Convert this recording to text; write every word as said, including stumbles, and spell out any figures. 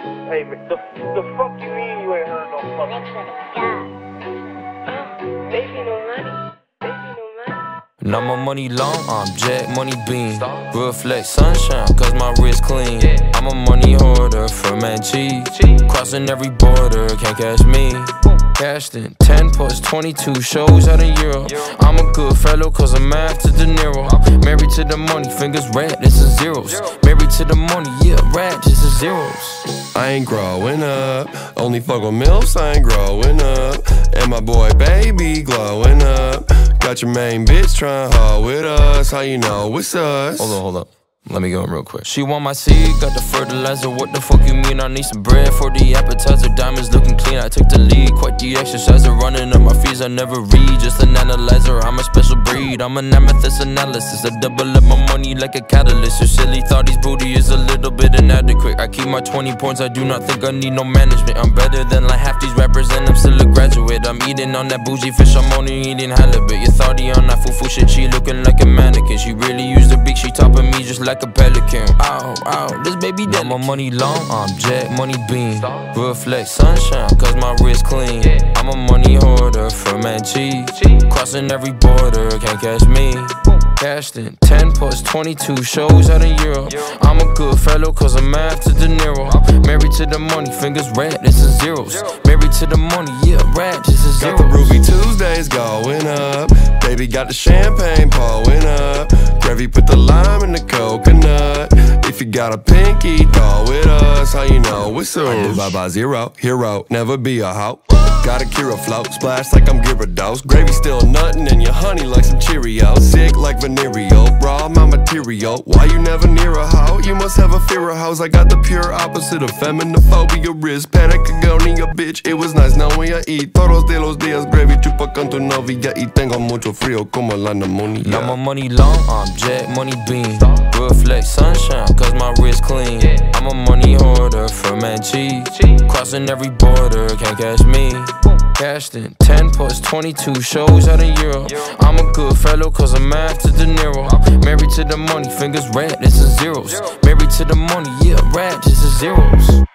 Hey, man, the, the fuck you mean you ain't heard no fucking? Lentra the God. Baby, no money. Baby, no money. Now my money long, I'm Jack Money Beanby. Real flex sunshine, cause my wrist clean. I'm a money hoarder, ferment cheese. Crossing every border, can't catch me. Cashed in ten plus twenty-two shows out in Europe. I'm a good fellow cause I'm after De Niro. Married to the money, fingers red, this is zeros. Married to the money, yeah, rat, this is zeros. I ain't growing up, only fuck with milfs, I ain't growing up. And my boy baby glowing up. Got your main bitch trying hard with us, how you know it's us? Hold up, hold up. Let me go in real quick. She want my seed, got the fertilizer. What the fuck you mean? I need some bread for the appetizer. Diamonds looking clean, I took the lead. Quite the exerciser, running up my fees. I never read, just an analyzer. I'm a special breed, I'm an amethyst analysis. I double up my money like a catalyst. Your silly thought his booty is a little bit inadequate. I keep my twenty points, I do not think I need no management. I'm better than like half these rappers and I'm still a graduate. I'm eating on that bougie fish, I'm only eating halibut. You thought he on that foo-foo shit, she looking like a mannequin. She really used the beak, she topping me just like like a pelican. Ow, ow, this baby dead. My money long, I'm Jack Money Beanby. Real flex sunshine, cause my wrist clean. I'm a money hoarder, ferment cheese. Crossing every border, can't catch me. Cashed in ten plus twenty-two shows out in Europe. I'm a good fellow cause I'm after De Niro. Married to the money, fingers red, this is zeros. Married to the money, yeah, rat, this is zeros. Got the Ruby Tuesdays going up. Baby got the champagne pouring up. Gravy put the lime in the coconut. If you got a pinky, throw with us, how you know it's us? I live by by zero, hero, never be a hoe. Got a Kira float, splash like I'm Gyarados. Gravy still nuttin' and your honey like some Cheerios. Sick like venereal, raw my material. Why you never near a hoe? You must have a fear of hoes. I got the pure opposite of feminophobia. Wrist panic agonia, bitch. It was nice knowing ya y todos de los días. Gravy chupa con tu novia y tengo mucho frío como la pneumonia. Now my money long, I'm Jack Money Beanby. Real flex sunshine, cause my wrist clean. I'm a money hoarder, ferment cheese. Crossing every border, can't catch me. Cashed in ten plus twenty-two shows out in Europe. I'm a good fellow cause I'm after De Niro. Married to the money, fingers red, this is zeros. Married to the money, yeah, rat, this is zeros.